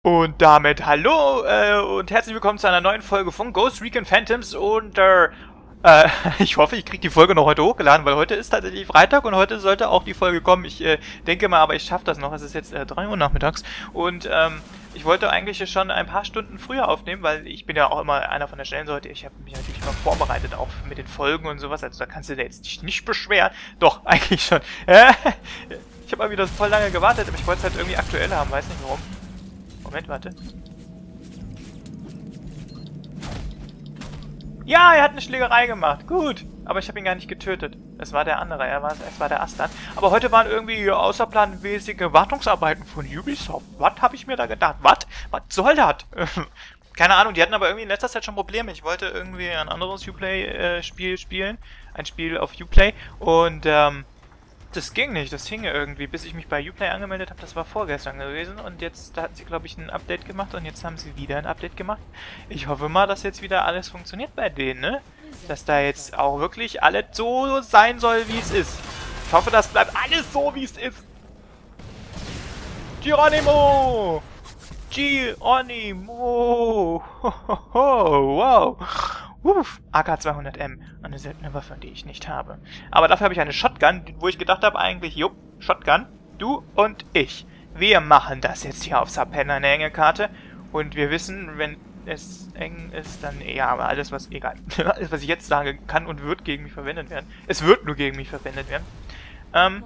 Und damit hallo und herzlich willkommen zu einer neuen Folge von Ghost Recon Phantoms und ich hoffe, ich kriege die Folge noch heute hochgeladen, weil heute ist tatsächlich Freitag und heute sollte auch die Folge kommen. Ich denke mal, aber ich schaffe das noch. Es ist jetzt 3 Uhr nachmittags und ich wollte eigentlich schon ein paar Stunden früher aufnehmen, weil ich bin ja auch immer einer von der schnellen Sorte. Ich habe mich natürlich immer vorbereitet, auch mit den Folgen und sowas. Also da kannst du dir jetzt dich nicht beschweren. Doch, eigentlich schon. Ich habe mal wieder voll lange gewartet, aber ich wollte es halt irgendwie aktuell haben. Weiß nicht warum. Moment, warte. Ja, er hat eine Schlägerei gemacht. Gut. Aber ich habe ihn gar nicht getötet. Es war der andere. Es war der Astan. Aber heute waren irgendwie außerplanmäßige Wartungsarbeiten von Ubisoft. Was habe ich mir da gedacht? Was? Was soll das? Keine Ahnung. Die hatten aber irgendwie in letzter Zeit schon Probleme. Ich wollte irgendwie ein anderes Uplay-Spiel spielen. Ein Spiel auf Uplay. Und, das ging nicht, das hing irgendwie, bis ich mich bei Uplay angemeldet habe. Das war vorgestern gewesen und jetzt da hat sie, glaube ich, ein Update gemacht und jetzt haben sie wieder ein Update gemacht. Ich hoffe mal, dass jetzt wieder alles funktioniert bei denen, ne? Dass da jetzt auch wirklich alles so sein soll, wie es ist. Ich hoffe, das bleibt alles so, wie es ist. Geronimo! Geronimo! Wow! AK-200M. Eine seltene Waffe, die ich nicht habe. Aber dafür habe ich eine Shotgun, wo ich gedacht habe eigentlich, jupp, Shotgun, du und ich. Wir machen das jetzt hier auf Sapenna, eine enge Karte. Und wir wissen, wenn es eng ist, dann, ja, aber alles, was, egal. Alles, was ich jetzt sage, kann und wird gegen mich verwendet werden. Es wird nur gegen mich verwendet werden. Eng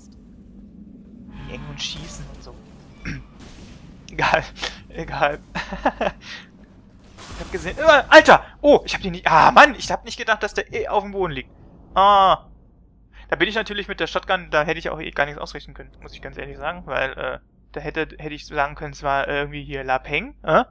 und schießen und so. Egal. Egal. Ich hab gesehen... Alter! Oh, ich hab den nicht... Ah, Mann! Ich hab nicht gedacht, dass der auf dem Boden liegt. Ah. Da bin ich natürlich mit der Shotgun... Da hätte ich auch gar nichts ausrichten können. Muss ich ganz ehrlich sagen. Weil, da hätte ich sagen können, es war irgendwie hier La Peng.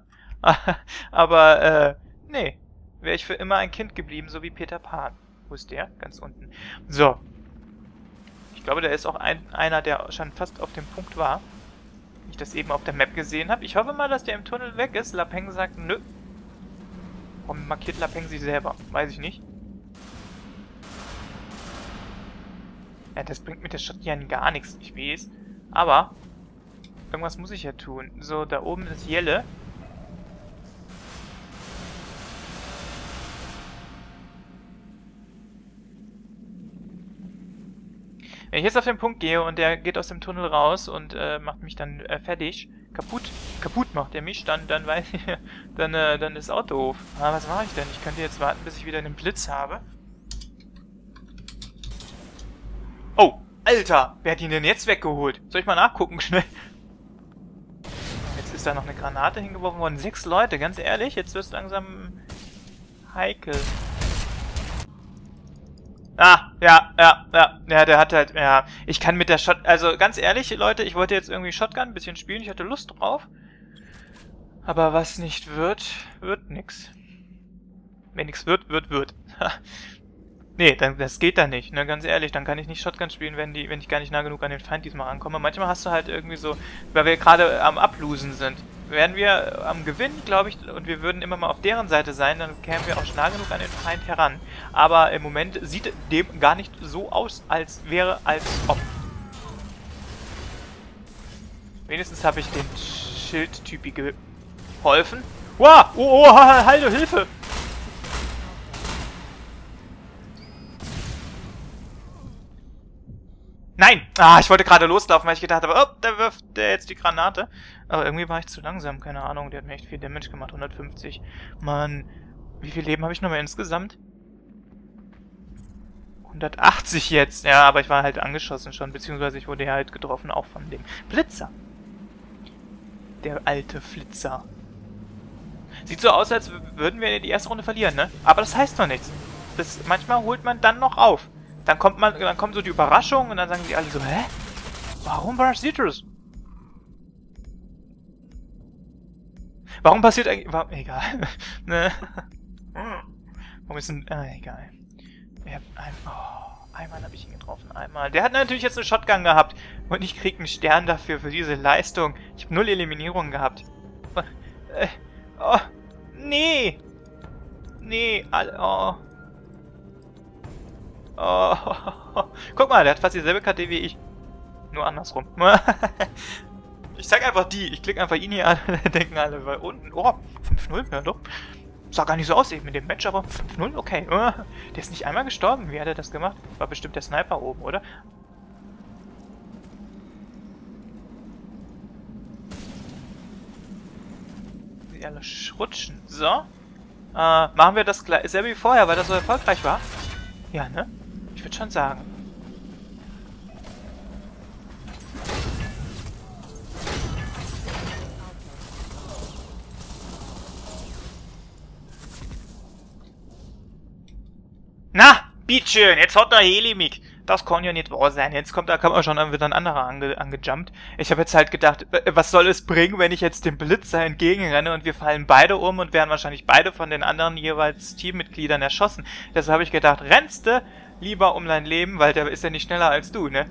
Aber, nee. Wäre ich für immer ein Kind geblieben, so wie Peter Pan. Wo ist der? Ganz unten. So. Ich glaube, der ist auch einer, der schon fast auf dem Punkt war. Wie ich das eben auf der Map gesehen habe. Ich hoffe mal, dass der im Tunnel weg ist. La Peng sagt, nö. Warum markiert La Peng sich selber? Weiß ich nicht. Ja, das bringt mit der Shotgun gar nichts, ich weiß. Aber irgendwas muss ich ja tun. So, da oben ist Jelle. Wenn ich jetzt auf den Punkt gehe und der geht aus dem Tunnel raus und macht mich dann fertig, kaputt macht er mich, dann weiß ich, dann ist auch doof. Ah, was mache ich denn? Ich könnte jetzt warten, bis ich wieder einen Blitz habe. Oh, Alter! Wer hat ihn denn jetzt weggeholt? Soll ich mal nachgucken, schnell? Jetzt ist da noch eine Granate hingeworfen worden. 6 Leute, ganz ehrlich, jetzt wird es langsam heikel. Ah, ja, der hat halt, ja, ich kann mit der also ganz ehrlich, Leute, ich wollte jetzt irgendwie Shotgun ein bisschen spielen, ich hatte Lust drauf. Aber was nicht wird, wird nix. Wenn nix wird, wird. Nee, das geht dann nicht, ne, ganz ehrlich, dann kann ich nicht Shotgun spielen, wenn ich gar nicht nah genug an den Feind diesmal rankomme. Manchmal hast du halt irgendwie so, weil wir gerade am Ablosen sind. Wären wir am Gewinn, glaube ich, und wir würden immer mal auf deren Seite sein, dann kämen wir auch schnell genug an den Feind heran. Aber im Moment sieht dem gar nicht so aus, als ob. Wenigstens habe ich den Schildtypi geholfen. Wow! Oh, hallo, Hilfe! Nein! Ah, ich wollte gerade loslaufen, weil ich gedacht habe, oh, da wirft der jetzt die Granate. Aber irgendwie war ich zu langsam, keine Ahnung. Der hat mir echt viel Damage gemacht, 150. Mann, wie viel Leben habe ich nochmal insgesamt? 180 jetzt. Ja, aber ich war halt angeschossen schon, beziehungsweise ich wurde halt getroffen, auch von dem Flitzer. Der alte Flitzer. Sieht so aus, als würden wir die erste Runde verlieren, ne? Aber das heißt noch nichts. Manchmal holt man dann noch auf. Dann kommt so die Überraschung und dann sagen die alle so, hä? Warum passiert das? Warum passiert eigentlich... Egal. Ne? Warum ist denn... egal. Einmal habe ich ihn getroffen. Einmal. Der hat natürlich jetzt eine Shotgun gehabt. Und ich krieg einen Stern dafür, für diese Leistung. Ich habe 0 Eliminierungen gehabt. Oh, nee. Nee, oh. Oh, guck mal, der hat fast dieselbe KD wie ich. Nur andersrum. Ich zeig einfach die. Ich klicke einfach ihn hier an. Denken alle, weil unten... Oh, 5-0, ja doch. Sah gar nicht so aus eben mit dem Match, aber 5-0, okay. Der ist nicht einmal gestorben. Wie hat er das gemacht? War bestimmt der Sniper oben, oder? Sie alle schrutschen. So. Machen wir das gleich. Selbe wie vorher, weil das so erfolgreich war? Ja, ne? Ich würde schon sagen. Na, bitteschön, jetzt hat der Heli mich. Das kann ja nicht wahr sein. Jetzt kommt man schon wieder ein anderer angejumpt. Ich habe jetzt halt gedacht, was soll es bringen, wenn ich jetzt dem Blitzer entgegenrenne und wir fallen beide um und werden wahrscheinlich beide von den anderen jeweils Teammitgliedern erschossen. Deshalb habe ich gedacht, rennst du lieber um dein Leben, weil der ist ja nicht schneller als du, ne?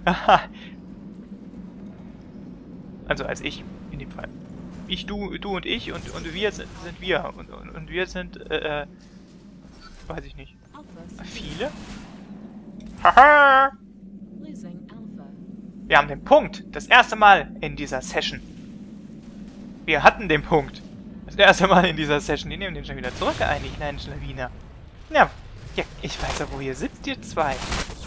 Also als ich, in dem Fall. Ich, du und ich und wir sind wir. Und wir sind, weiß ich nicht. Viele? Haha! Wir haben den Punkt. Das erste Mal in dieser Session. Wir hatten den Punkt. Das erste Mal in dieser Session. Die nehmen den schon wieder zurück, eigentlich, nein, Schlawiner. Ja, ich weiß ja, wo ihr sitzt, ihr zwei.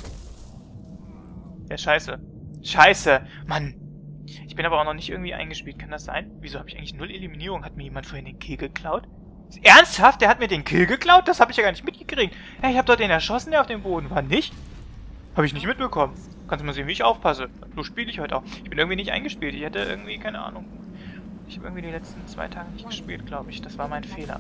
Ja, scheiße. Scheiße! Mann! Ich bin aber auch noch nicht irgendwie eingespielt. Kann das sein? Wieso habe ich eigentlich 0 Eliminierung? Hat mir jemand vorhin den Kill geklaut? Ernsthaft? Der hat mir den Kill geklaut? Das habe ich ja gar nicht mitgekriegt. Ja, ich habe doch den erschossen, der auf dem Boden war. Nicht? Habe ich nicht mitbekommen. Kannst du mal sehen, wie ich aufpasse. So spiele ich heute auch. Ich bin irgendwie nicht eingespielt. Ich hätte irgendwie, keine Ahnung. Ich habe irgendwie die letzten 2 Tage nicht gespielt, glaube ich. Das war mein Fehler.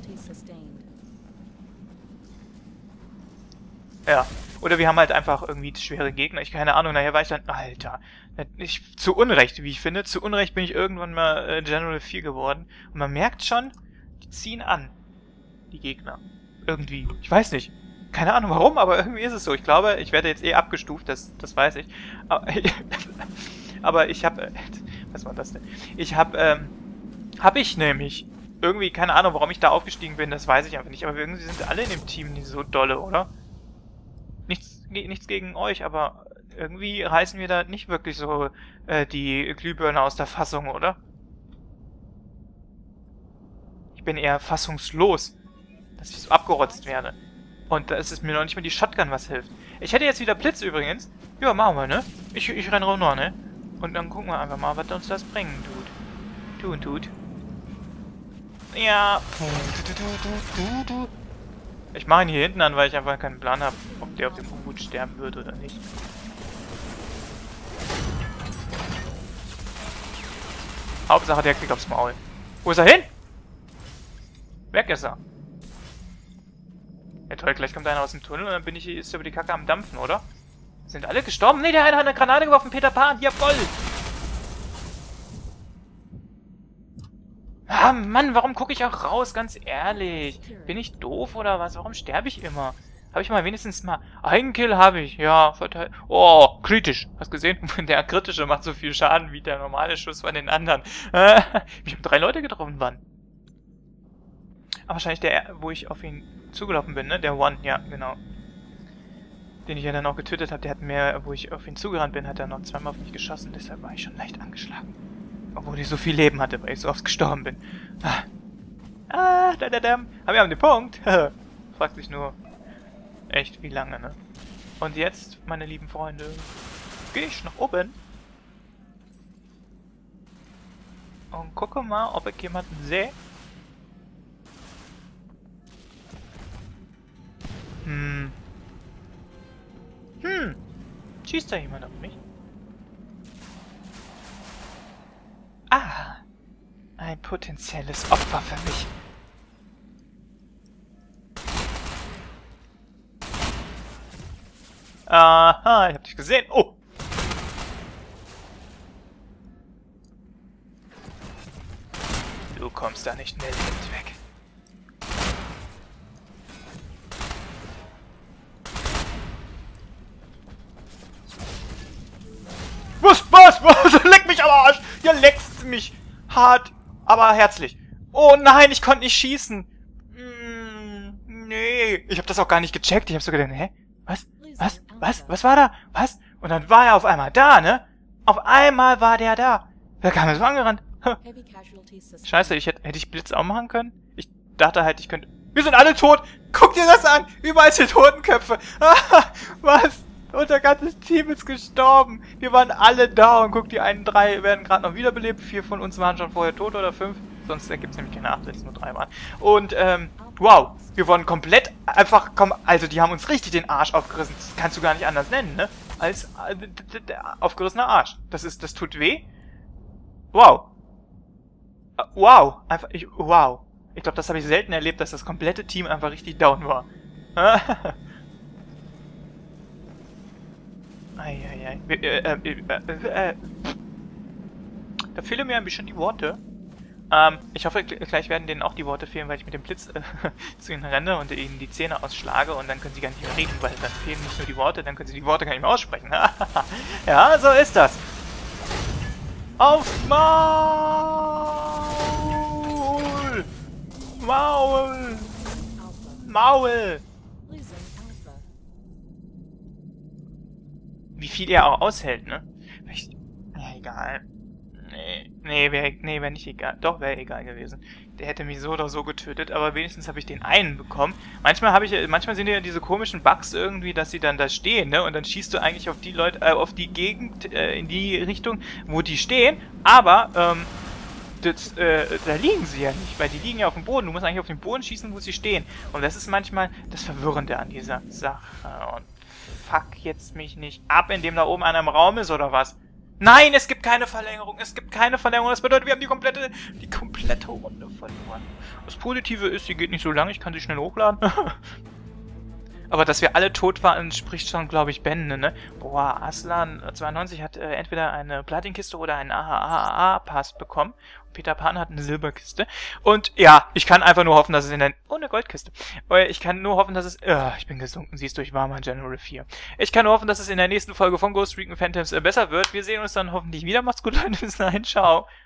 Ja. Oder wir haben halt einfach irgendwie schwere Gegner. Ich keine Ahnung. Nachher war ich dann... Alter. Zu Unrecht, wie ich finde. Zu Unrecht bin ich irgendwann mal General 4 geworden. Und man merkt schon, die ziehen an. Die Gegner. Irgendwie. Ich weiß nicht. Keine Ahnung warum, aber irgendwie ist es so. Ich glaube, ich werde jetzt eh abgestuft, das weiß ich. Aber ich habe... was war das denn? Hab ich nämlich... Irgendwie, keine Ahnung, warum ich da aufgestiegen bin, das weiß ich einfach nicht. Aber irgendwie sind alle in dem Team nicht so dolle, oder? Nichts gegen euch, aber irgendwie reißen wir da nicht wirklich so die Glühbirne aus der Fassung, oder? Ich bin eher fassungslos, dass ich so abgerotzt werde. Und da ist es mir noch nicht mal die Shotgun, was hilft. Ich hätte jetzt wieder Blitz übrigens. Ja, machen wir, ne? Ich renne runter, ne? Und dann gucken wir einfach mal, was uns das bringen tut. Ja. Ich mache ihn hier hinten an, weil ich einfach keinen Plan habe, ob der auf dem U-Boot sterben wird oder nicht. Hauptsache, der kriegt aufs Maul. Wo ist er hin? Weg ist er. Ja toll, gleich kommt einer aus dem Tunnel und dann ist über die Kacke am Dampfen, oder? Sind alle gestorben? Ne, der eine hat eine Granate geworfen, Peter Pan, jawoll! Ah, Mann, warum gucke ich auch raus, ganz ehrlich? Bin ich doof oder was? Warum sterbe ich immer? Habe ich mal wenigstens mal... Einen Kill habe ich, ja, verteilt. Oh, kritisch. Hast gesehen? Der kritische macht so viel Schaden wie der normale Schuss von den anderen. Ich habe 3 Leute getroffen, wann? Aber wahrscheinlich der, wo ich auf ihn zugelaufen bin, ne? Der One, ja, genau. Den ich ja dann auch getötet habe, der hat mehr, wo ich auf ihn zugerannt bin, hat er noch 2-mal auf mich geschossen, deshalb war ich schon leicht angeschlagen. Obwohl ich so viel Leben hatte, weil ich so oft gestorben bin. Aber wir haben den Punkt. Fragt sich nur, echt, wie lange, ne? Und jetzt, meine lieben Freunde, gehe ich nach oben und gucke mal, ob ich jemanden sehe. Schießt da jemand auf mich? Ah, ein potenzielles Opfer für mich. Aha, ich hab dich gesehen. Oh! Du kommst da nicht mehr lebend weg. Was? Leck mich am Arsch! Ihr leckst mich hart, aber herzlich. Oh nein, ich konnte nicht schießen. Nee. Ich habe das auch gar nicht gecheckt. Ich habe so gedacht, hä? Was war da? Was? Und dann war er auf einmal da, ne? Auf einmal war der da. Da kam er so angerannt. Scheiße, hätte ich Blitz auch machen können? Ich dachte halt, ich könnte... Wir sind alle tot! Guck dir das an! Überall sind Totenköpfe! Was? Unser ganzes Team ist gestorben! Wir waren alle da und guck, die einen 3 werden gerade noch wiederbelebt. 4 von uns waren schon vorher tot oder 5. Sonst ergibt es nämlich keine 8, wenn es nur 3 waren. Und, wow! Wir wurden komplett einfach... Also, die haben uns richtig den Arsch aufgerissen. Das kannst du gar nicht anders nennen, ne? Als aufgerissener Arsch. Das tut weh. Wow. Wow. Einfach, wow. Ich glaube, das habe ich selten erlebt, dass das komplette Team einfach richtig down war. Eieiei. Da fehlen mir ein bisschen die Worte. Ich hoffe, gleich werden denen auch die Worte fehlen, weil ich mit dem Blitz zu ihnen renne und ihnen die Zähne ausschlage und dann können sie gar nicht mehr reden, weil dann fehlen nicht nur die Worte, dann können sie die Worte gar nicht mehr aussprechen. Ja, so ist das. Auf Maul! Maul! Maul! Wie viel er auch aushält, ne? Ja, egal. Nee, wäre nicht egal. Doch, wäre egal gewesen. Der hätte mich so oder so getötet, aber wenigstens habe ich den einen bekommen. Manchmal sind ja diese komischen Bugs irgendwie, dass sie dann da stehen, ne? Und dann schießt du eigentlich auf die Leute, auf die Gegend, in die Richtung, wo die stehen, aber, da liegen sie ja nicht, weil die liegen ja auf dem Boden. Du musst eigentlich auf den Boden schießen, wo sie stehen. Und das ist manchmal das Verwirrende an dieser Sache. Und fuck jetzt mich nicht ab, indem da oben einer im Raum ist, oder was? Nein, es gibt keine Verlängerung. Es gibt keine Verlängerung. Das bedeutet, wir haben die komplette Runde verloren. Das Positive ist, sie geht nicht so lang. Ich kann sie schnell hochladen. Aber dass wir alle tot waren, spricht schon, glaube ich, Bände, ne? Boah, Aslan92 hat entweder eine Platinkiste oder einen AHA-Pass bekommen. Peter Pan hat eine Silberkiste. Und ja, ich kann einfach nur hoffen, dass es in der... Oh, eine Goldkiste. Ich kann nur hoffen, dass es... ich bin gesunken, siehst du, ich war mal General 4. Ich kann nur hoffen, dass es in der nächsten Folge von Ghost Recon Phantoms besser wird. Wir sehen uns dann hoffentlich wieder. Macht's gut, Leute. Bis dahin. Ciao.